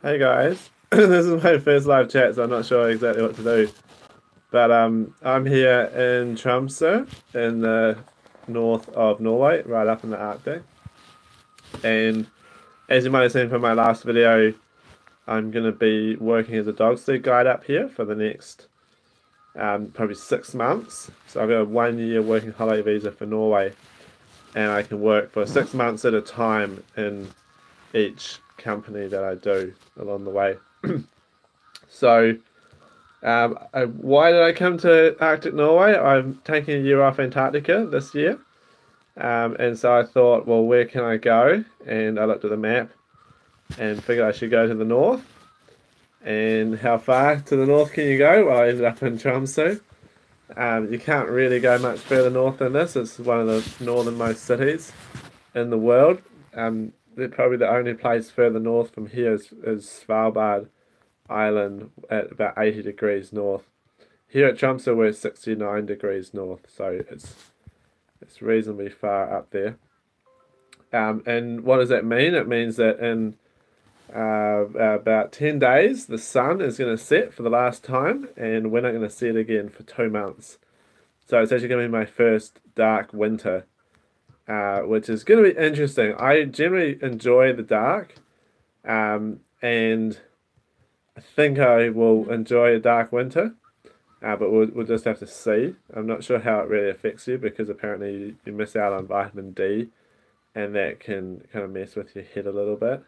Hey guys, this is my first live chat, so I'm not sure exactly what to do. But I'm here in Tromsø, in the north of Norway, right up in the Arctic. And as you might have seen from my last video, I'm going to be working as a dog sled guide up here for the next probably 6 months. So I've got a 1 year working holiday visa for Norway, and I can work for 6 months at a time in each company that I do along the way. So, why did I come to Arctic Norway? I'm taking a year off Antarctica this year. And so I thought, well, where can I go? And I looked at the map and figured I should go to the north. And how far to the north can you go? Well, I ended up in Tromsø. You can't really go much further north than this. It's one of the northernmost cities in the world. Probably the only place further north from here is Svalbard Island at about 80 degrees north. Here at Tromsø we're 69 degrees north, so it's reasonably far up there. And what does that mean? It means that in about 10 days the sun is going to set for the last time, and we're not going to see it again for 2 months. So it's actually going to be my first dark winter, which is going to be interesting. I generally enjoy the dark, and I think I will enjoy a dark winter, but we'll just have to see. I'm not sure how it really affects you, because apparently you miss out on vitamin D, and that can kind of mess with your head a little bit.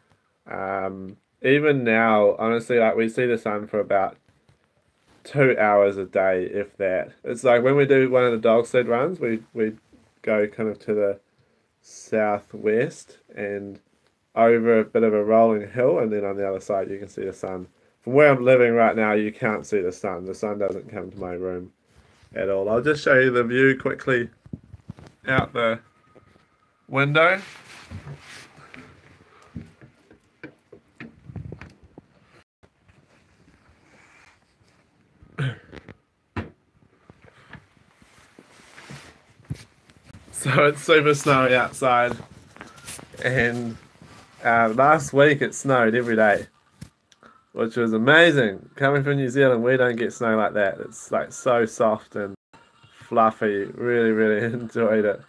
Even now, honestly, like we see the sun for about 2 hours a day, if that. It's like when we do one of the dog sled runs, we go kind of to the southwest and over a bit of a rolling hill, and then on the other side you can see the sun. From where I'm living right now, you can't see the sun. The sun doesn't come to my room at all. I'll just show you the view quickly out the window. So it's super snowy outside, and last week it snowed every day, which was amazing. Coming from New Zealand, we don't get snow like that. It's like so soft and fluffy. Really, really enjoyed it.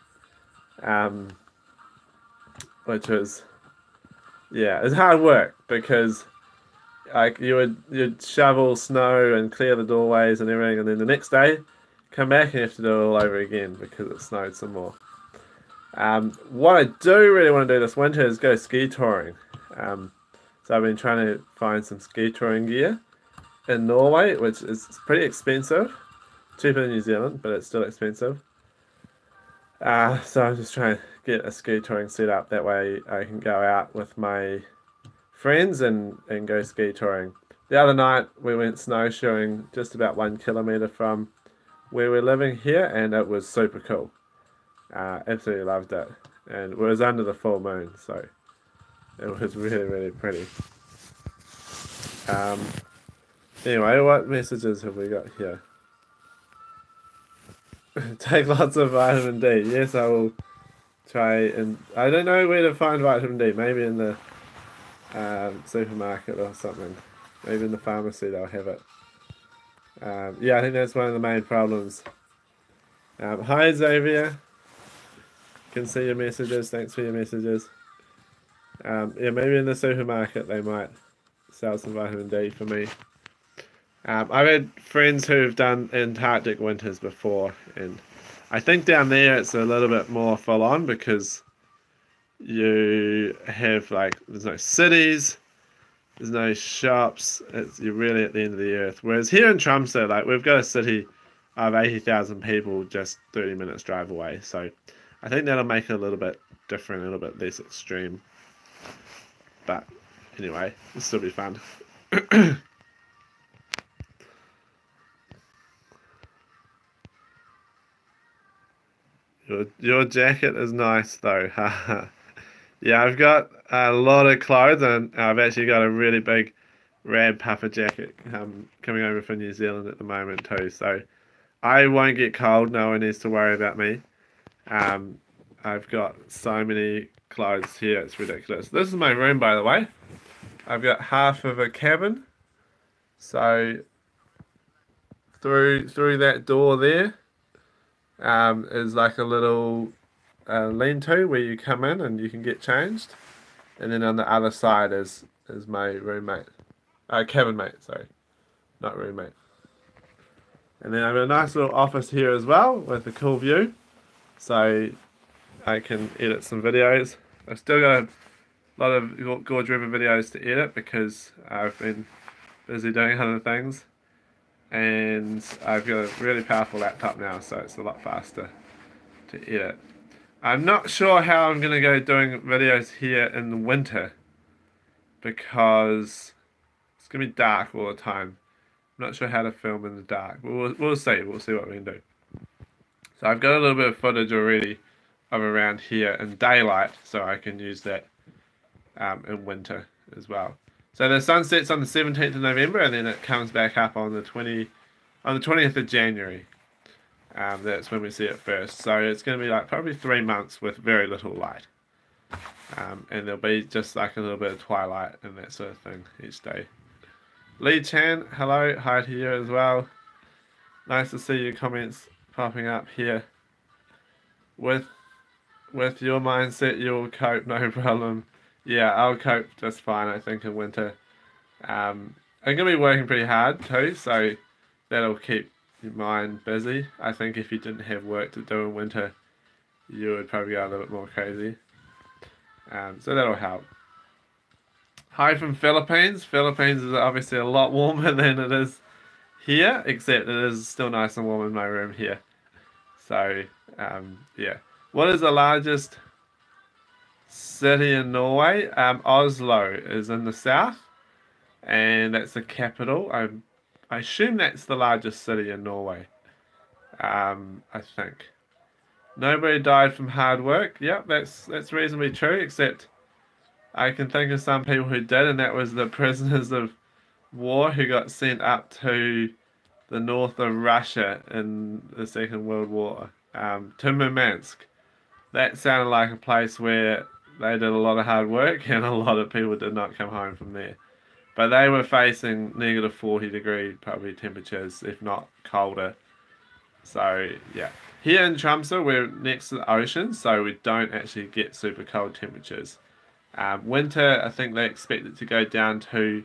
Which was, yeah, it's hard work, because like you'd shovel snow and clear the doorways and everything, and then the next day come back and you have to do it all over again because it snowed some more. What I do really want to do this winter is go ski touring. So I've been trying to find some ski touring gear in Norway, which is pretty expensive. Cheaper than New Zealand, but it's still expensive. So I'm just trying to get a ski touring set up. That way I can go out with my friends and go ski touring. The other night we went snowshoeing just about 1 kilometer from where we're living here, and it was super cool. Absolutely loved it, and it was under the full moon, so it was really, really pretty. Anyway, what messages have we got here? Take lots of vitamin D. Yes, I will try, and I don't know where to find vitamin D. Maybe in the supermarket or something. Maybe in the pharmacy they'll have it. Yeah, I think that's one of the main problems. Hi Xavier. Can see your messages. Thanks for your messages. Yeah, maybe in the supermarket they might sell some vitamin D for me. I've had friends who've done Antarctic winters before, and I think down there it's a little bit more full on, because you have like, there's no cities, there's no shops, you're really at the end of the earth. Whereas here in Tromsø, like we've got a city of 80,000 people just 30 minutes drive away, so I think that'll make it a little bit different, a little bit less extreme. But anyway, it'll still be fun. Your jacket is nice though. Yeah, I've got a lot of clothes, and I've actually got a really big rad puffer jacket coming over from New Zealand at the moment too. So I won't get cold. No one needs to worry about me. I've got so many clothes here, it's ridiculous. This is my room, by the way. I've got half of a cabin, so through that door there is like a little lean-to where you come in and you can get changed, and then on the other side is my roommate, cabin mate, sorry, not roommate. And then I've got a nice little office here as well with a cool view, so I can edit some videos. I've still got a lot of Gorge River videos to edit because I've been busy doing other things, and I've got a really powerful laptop now, so it's a lot faster to edit. I'm not sure how I'm going to go doing videos here in the winter because it's going to be dark all the time. I'm not sure how to film in the dark. We'll see. We'll see what we can do. So I've got a little bit of footage already of around here in daylight, so I can use that in winter as well. So the sun sets on the 17th of November, and then it comes back up on the 20th of January. That's when we see it first. So it's going to be like probably 3 months with very little light. And there'll be just like a little bit of twilight and that sort of thing each day. Lee Chan, hello, hi to you as well. Nice to see your comments popping up here. With your mindset, you'll cope, no problem. Yeah, I'll cope just fine, I think, in winter. I'm going to be working pretty hard too, so that'll keep your mind busy. I think if you didn't have work to do in winter, you would probably go a little bit more crazy. So that'll help. Hi from Philippines. Philippines is obviously a lot warmer than it is here, except it is still nice and warm in my room here. So, yeah. What is the largest city in Norway? Oslo is in the south, and that's the capital. I assume that's the largest city in Norway. I think. Nobody died from hard work. Yep, that's reasonably true, except I can think of some people who did, and that was the prisoners of war who got sent up to the north of Russia in the Second World War, to Murmansk. That sounded like a place where they did a lot of hard work, and a lot of people did not come home from there. But they were facing negative 40-degree probably temperatures, if not colder. So, yeah. Here in Tromsø, we're next to the ocean, so we don't actually get super cold temperatures. Winter, I think they expect it to go down to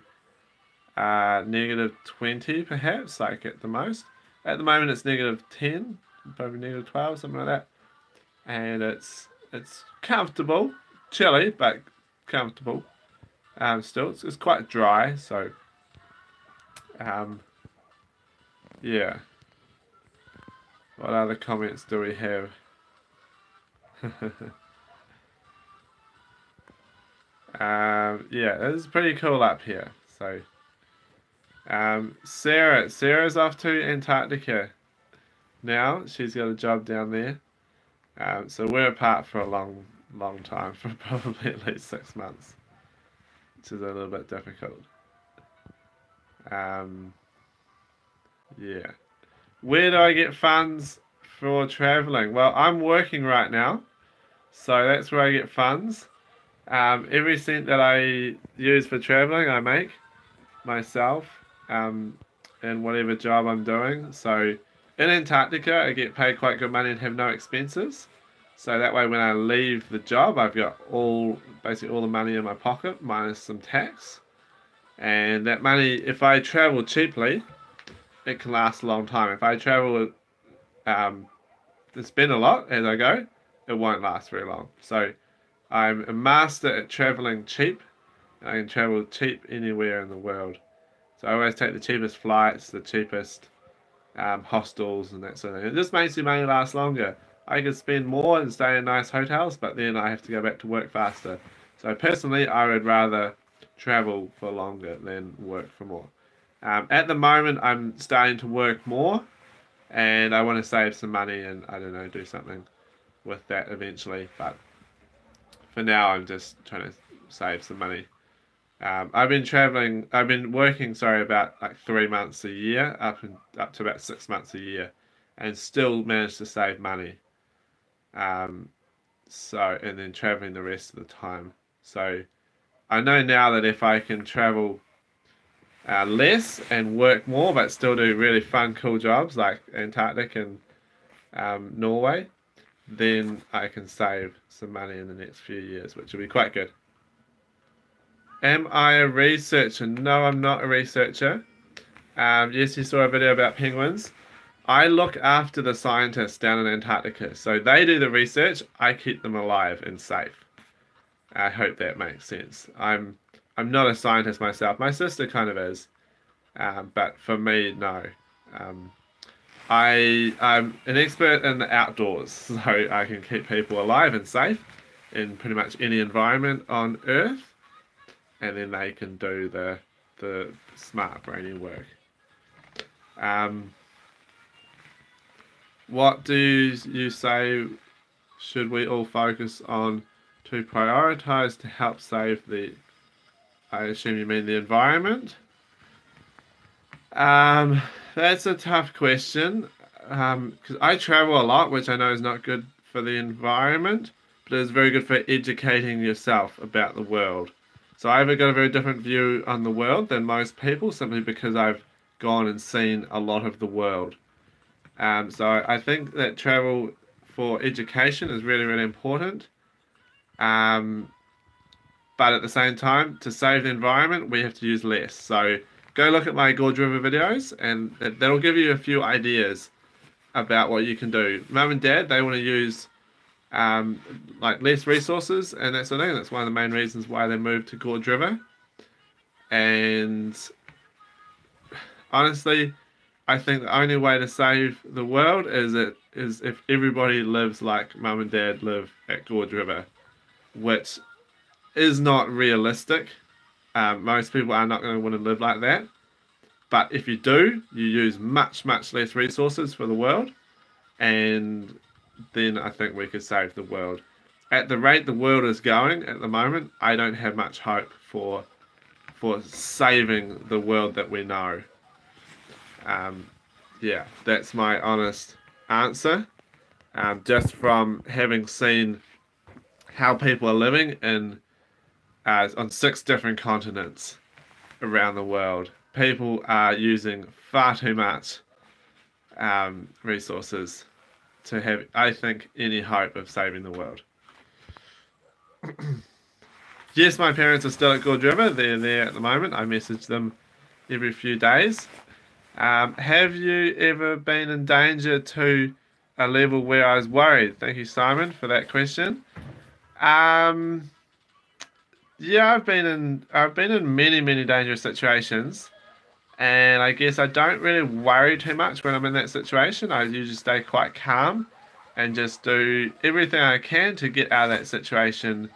negative 20, perhaps, like at the most. At the moment, it's negative 10, probably negative 12, something like that. And it's comfortable, chilly, but comfortable. Still, it's quite dry, so yeah. What other comments do we have? Yeah, it's pretty cool up here. So, Sarah's off to Antarctica now. She's got a job down there. So we're apart for a long time, for probably at least 6 months, which is a little bit difficult. Yeah. Where do I get funds for traveling? Well, I'm working right now, so that's where I get funds. Every cent that I use for traveling, I make myself in whatever job I'm doing. So in Antarctica, I get paid quite good money and have no expenses. So that way, when I leave the job, I've got basically all the money in my pocket minus some tax. And that money, if I travel cheaply, it can last a long time. If I travel and spend a lot as I go, it won't last very long. So I'm a master at traveling cheap. I can travel cheap anywhere in the world. So I always take the cheapest flights, the cheapest hostels and that sort of thing. It just makes your money last longer. I could spend more and stay in nice hotels, but then I have to go back to work faster. So personally, I would rather travel for longer than work for more. At the moment, I'm starting to work more, and I want to save some money and, I don't know, do something with that eventually. But for now, I'm just trying to save some money. I've been working, about like 3 months a year, up to about 6 months a year, and still managed to save money. And then traveling the rest of the time. So I know now that if I can travel less and work more, but still do really fun, cool jobs like Antarctic and Norway, then I can save some money in the next few years, which will be quite good. Am I a researcher? No, I'm not a researcher. Yes, you saw a video about penguins. I look after the scientists down in Antarctica. So they do the research, I keep them alive and safe. I hope that makes sense. I'm not a scientist myself. My sister kind of is. But for me, no. I'm an expert in the outdoors, so I can keep people alive and safe in pretty much any environment on Earth, and then they can do the smart brainy work. What do you say should we all focus on to prioritize to help save the, I assume you mean the environment? That's a tough question, because I travel a lot, which I know is not good for the environment, but it is very good for educating yourself about the world. So I've got a very different view on the world than most people, simply because I've gone and seen a lot of the world. So I think that travel for education is really, really important. But at the same time, to save the environment, we have to use less. So go look at my Gorge River videos, and that'll give you a few ideas about what you can do. Mum and Dad, they want to use like less resources and that sort of thing. That's one of the main reasons why they moved to Gorge River. And honestly, I think the only way to save the world is if everybody lives like Mum and Dad live at Gorge River, which is not realistic. Most people are not going to want to live like that. But if you do, you use much, much less resources for the world, and then I think we could save the world. At the rate the world is going at the moment, I don't have much hope for saving the world that we know. Yeah, that's my honest answer. Just from having seen how people are living in on 6 different continents around the world. People are using far too much resources to have, I think, any hope of saving the world. Yes, my parents are still at Gorge River. They're there at the moment. I message them every few days. Have you ever been in danger to a level where I was worried? Thank you, Simon, for that question. Yeah, I've been in many dangerous situations, and I guess I don't really worry too much when I'm in that situation. I usually stay quite calm and just do everything I can to get out of that situation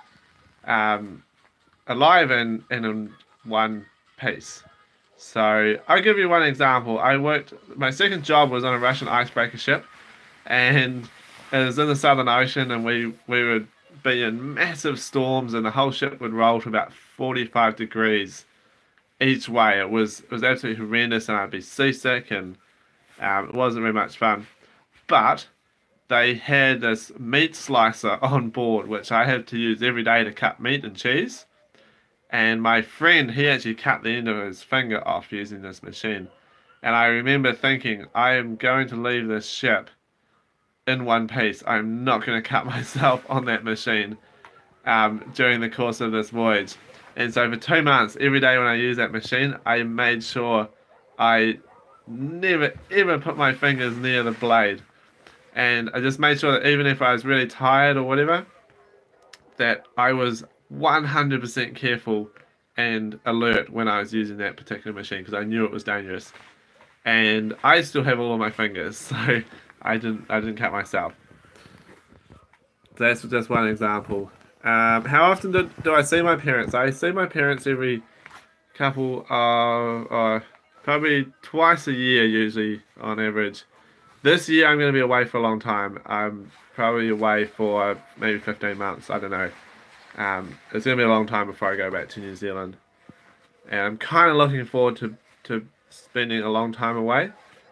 alive and in one piece. So I'll give you one example. My second job was on a Russian icebreaker ship, and it was in the Southern Ocean, and we would be in massive storms, and the whole ship would roll to about 45 degrees each way. It was absolutely horrendous, and I'd be seasick, and it wasn't very much fun. But they had this meat slicer on board, which I had to use every day to cut meat and cheese. And my friend, he actually cut the end of his finger off using this machine. And I remember thinking, I am going to leave this ship in one piece. I'm not going to cut myself on that machine during the course of this voyage. And so for 2 months, every day when I used that machine, I made sure I never ever put my fingers near the blade. And I just made sure that even if I was really tired or whatever, that I was 100% careful and alert when I was using that particular machine, because I knew it was dangerous. And I still have all of my fingers, so I didn't cut myself. That's just one example. How often do I see my parents? I see my parents every couple of, probably twice a year usually on average. This year I'm going to be away for a long time. I'm probably away for maybe 15 months, I don't know. It's going to be a long time before I go back to New Zealand. And I'm kind of looking forward to spending a long time away.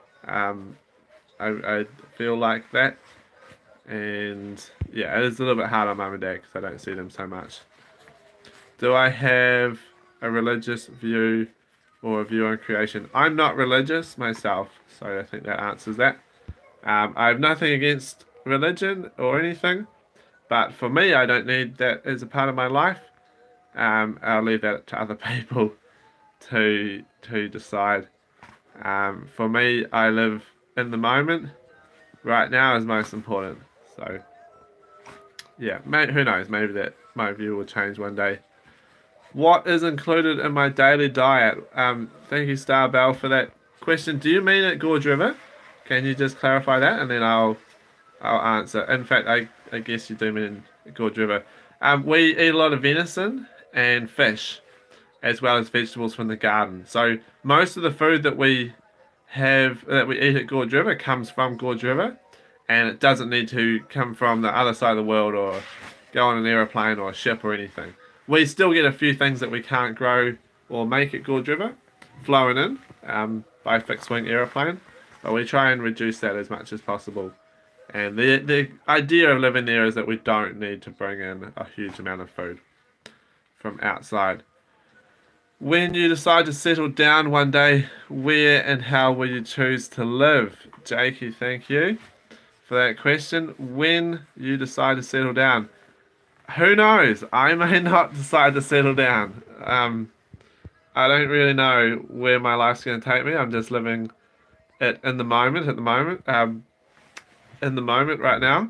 I feel like that. And yeah, it is a little bit hard on Mum and Dad because I don't see them so much. Do I have a religious view or a view on creation? I'm not religious myself, so I think that answers that. I have nothing against religion or anything, but for me, I don't need that as a part of my life. I'll leave that to other people to decide. For me, I live in the moment. Right now is most important. So, yeah, who knows? Maybe that my view will change one day. What is included in my daily diet? Thank you, Star Bell, for that question. Do you mean at Gorge River? Can you just clarify that, and then I'll answer. In fact, I guess you do mean Gorge River. We eat a lot of venison and fish, as well as vegetables from the garden. So most of the food that we eat at Gorge River comes from Gorge River, and it doesn't need to come from the other side of the world or go on an aeroplane or a ship or anything. We still get a few things that we can't grow or make at Gorge River flown in by fixed wing aeroplane, but we try and reduce that as much as possible. And the idea of living there is that we don't need to bring in a huge amount of food from outside. When you decide to settle down one day, where and how will you choose to live? Jakey, thank you for that question. When you decide to settle down, who knows? I may not decide to settle down. I don't really know where my life's going to take me. I'm just living it in the moment, in the moment right now.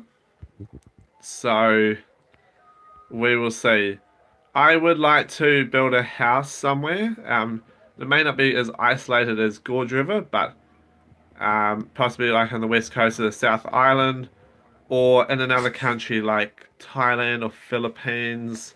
So we will see. I would like to build a house somewhere. It may not be as isolated as Gorge River, but possibly like on the west coast of the South Island, or in another country like Thailand or Philippines,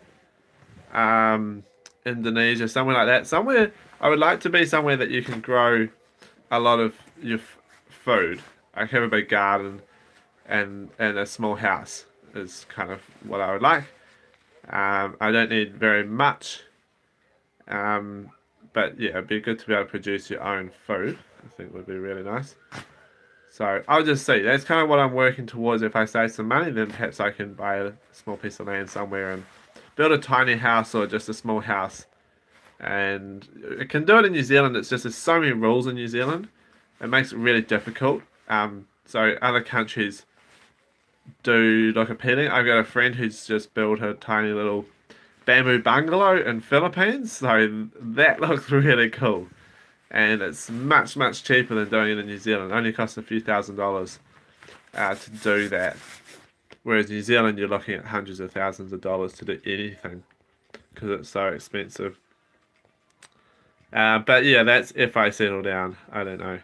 Indonesia, somewhere like that. Somewhere I would like to be somewhere that you can grow a lot of your food. Like have a big garden and a small house is kind of what I would like. I don't need very much, but yeah, it'd be good to be able to produce your own food. I think would be really nice. So I'll just see. That's kind of what I'm working towards. If I save some money, then perhaps I can buy a small piece of land somewhere and build a tiny house or just a small house. And I can do it in New Zealand. It's just there's so many rules in New Zealand. It makes it really difficult. So other countries do look appealing. I've got a friend who's just built a tiny little bamboo bungalow in Philippines. So that looks really cool. And it's much, much cheaper than doing it in New Zealand. It only costs a few $1,000s to do that. Whereas New Zealand, you're looking at hundreds of thousands of dollars to do anything because it's so expensive. But yeah, that's if I settle down. I don't know.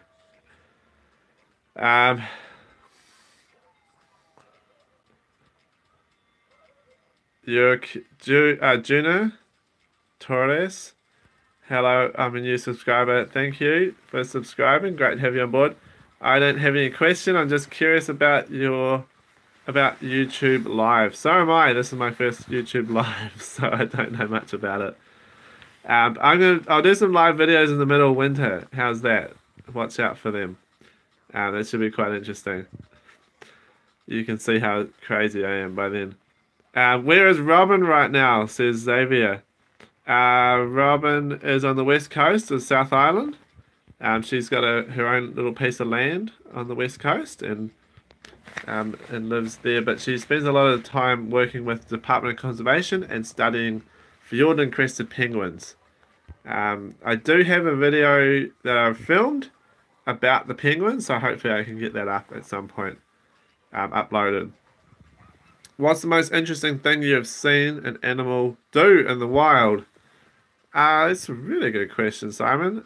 Juno Torres. Hello, I'm a new subscriber. Thank you for subscribing. Great to have you on board. I don't have any question. I'm just curious about YouTube Live. So am I. This is my first YouTube Live, so I don't know much about it. I'll do some live videos in the middle of winter. How's that? Watch out for them. That should be quite interesting. You can see how crazy I am by then. Where is Robin right now? Says Xavier. Robin is on the west coast of South Island. She's got her own little piece of land on the west coast and lives there. But she spends a lot of time working with the Department of Conservation and studying fjord and crested penguins. I do have a video that I've filmed about the penguins, so hopefully I can get that up at some point, uploaded. What's the most interesting thing you have seen an animal do in the wild? It's a really good question, Simon.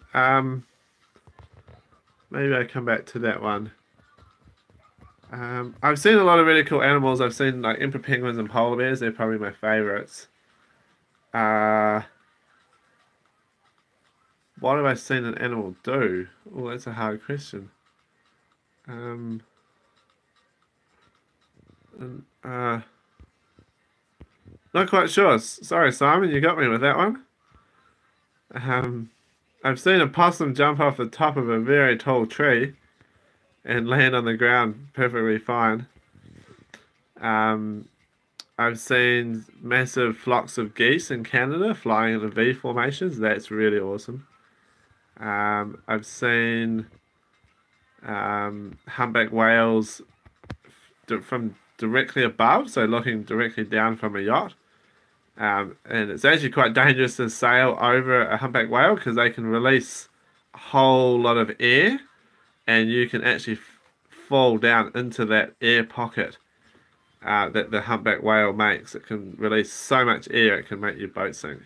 Maybe I come back to that one. I've seen a lot of really cool animals. I've seen like emperor penguins and polar bears. They're probably my favorites. What have I seen an animal do? Oh, that's a hard question. Not quite sure. Sorry, Simon, you got me with that one. I've seen a possum jump off the top of a very tall tree and land on the ground perfectly fine. I've seen massive flocks of geese in Canada flying in the V formations. That's really awesome. I've seen humpback whales from directly above, so looking directly down from a yacht. And it's actually quite dangerous to sail over a humpback whale because they can release a whole lot of air, and you can actually fall down into that air pocket that the humpback whale makes. It can release so much air it can make your boat sink.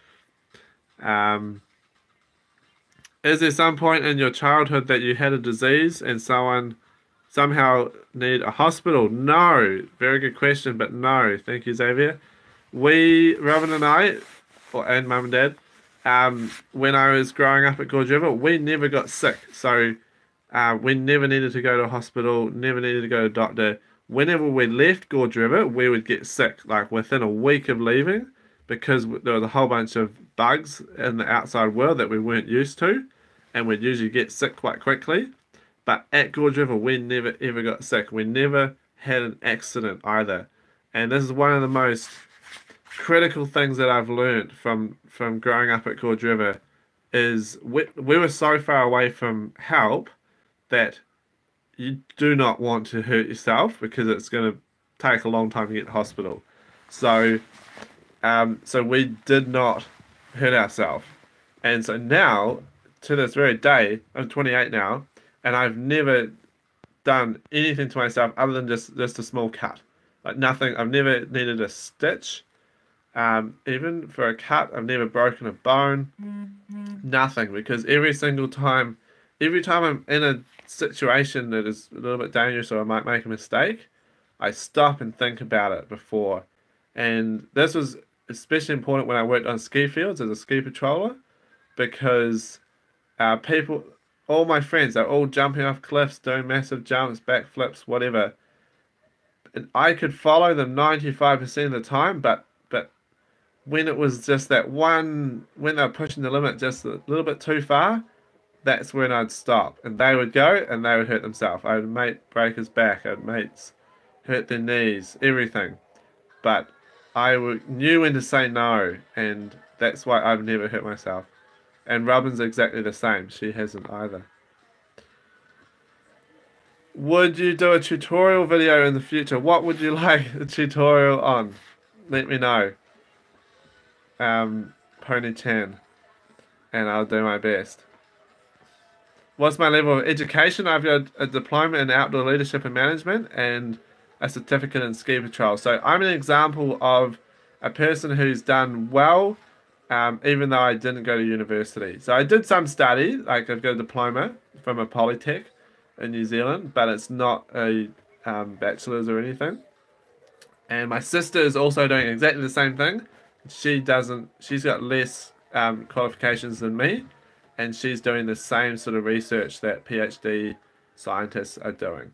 Is there some point in your childhood that you had a disease and someone somehow need a hospital? No. Very good question, but no. Thank you, Xavier. Robin and I, and Mum and Dad, when I was growing up at Gorge River, we never got sick. So we never needed to go to a hospital, never needed to go to a doctor. Whenever we left Gorge River, we would get sick, like within a week of leaving, because there was a whole bunch of bugs in the outside world that we weren't used to, and we'd usually get sick quite quickly. But at Gorge River, we never ever got sick. We never had an accident either. And this is one of the most critical things that I've learned from growing up at Gorge River is we were so far away from help that you do not want to hurt yourself because it's going to take a long time to get to hospital. So we did not hurt ourselves. And so now, to this very day, I'm 28 now, and I've never done anything to myself other than just a small cut. Like nothing, I've never needed a stitch. Even for a cut, I've never broken a bone. Nothing, because every time I'm in a situation that is a little bit dangerous or I might make a mistake, I stop and think about it before. And this was especially important when I worked on ski fields as a ski patroller, because all my friends, they're all jumping off cliffs, doing massive jumps, backflips, whatever. And I could follow them 95% of the time, but when it was just that one, when they were pushing the limit just a little bit too far, that's when I'd stop. And they would go and they would hurt themselves. I would break his back, I'd mates hurt their knees, everything. But knew when to say no, and that's why I've never hurt myself. And Robin's exactly the same. She hasn't either. Would you do a tutorial video in the future? What would you like a tutorial on? Let me know. Pony Chan, and I'll do my best. What's my level of education? I've got a diploma in outdoor leadership and management and a certificate in ski patrol. So I'm an example of a person who's done well, even though I didn't go to university. So I did some study, like I've got a diploma from a Polytech in New Zealand, but it's not a bachelor's or anything. And my sister is also doing exactly the same thing. She's got less qualifications than me, and she's doing the same sort of research that PhD scientists are doing.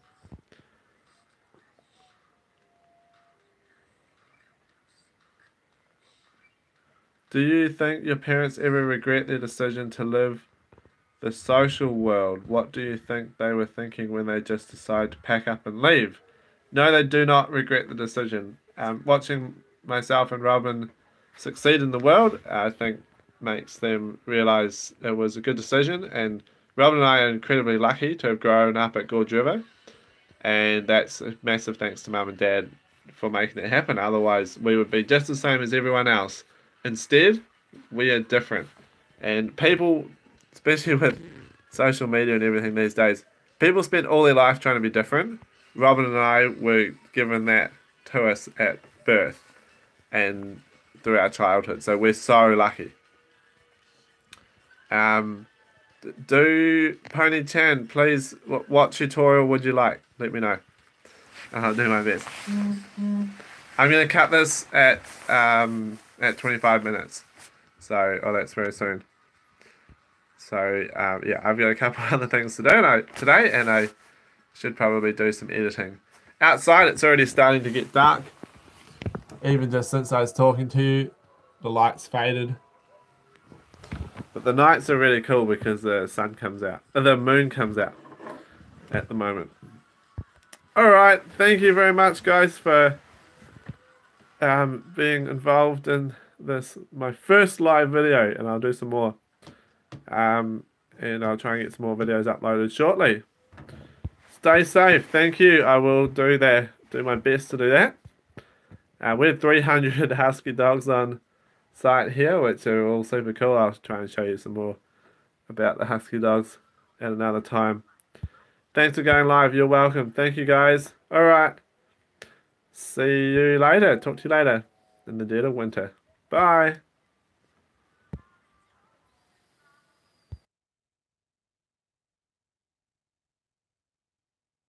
Do you think your parents ever regret their decision to live the social world? What do you think they were thinking when they just decided to pack up and leave? No, they do not regret the decision. Watching myself and Robin succeed in the world, I think makes them realize it was a good decision. And Robin and I are incredibly lucky to have grown up at Gorge River, and that's a massive thanks to Mum and Dad for making it happen. Otherwise, we would be just the same as everyone else. Instead, we are different. And people, especially with social media and everything these days, people spend all their life trying to be different. Robin and I were given that to us at birth and through our childhood, so we're so lucky. Do Pony Chan, please, what tutorial would you like? Let me know. I'll do my best. I'm going to cut this at 25 minutes. So, that's very soon. So, yeah, I've got a couple other things to do today, and I should probably do some editing. Outside, it's already starting to get dark. Even just since I was talking to you, the lights faded. But the nights are really cool because the sun comes out. The moon comes out at the moment. Alright, thank you very much, guys, for being involved in this, my first live video, and I'll do some more. And I'll try and get some more videos uploaded shortly. Stay safe. Thank you. I will do my best to do that. We have 300 husky dogs on site here, which are all super cool. I'll try and show you some more about the husky dogs at another time. Thanks for going live. You're welcome. Thank you, guys. All right. See you later. Talk to you later in the dead of winter. Bye.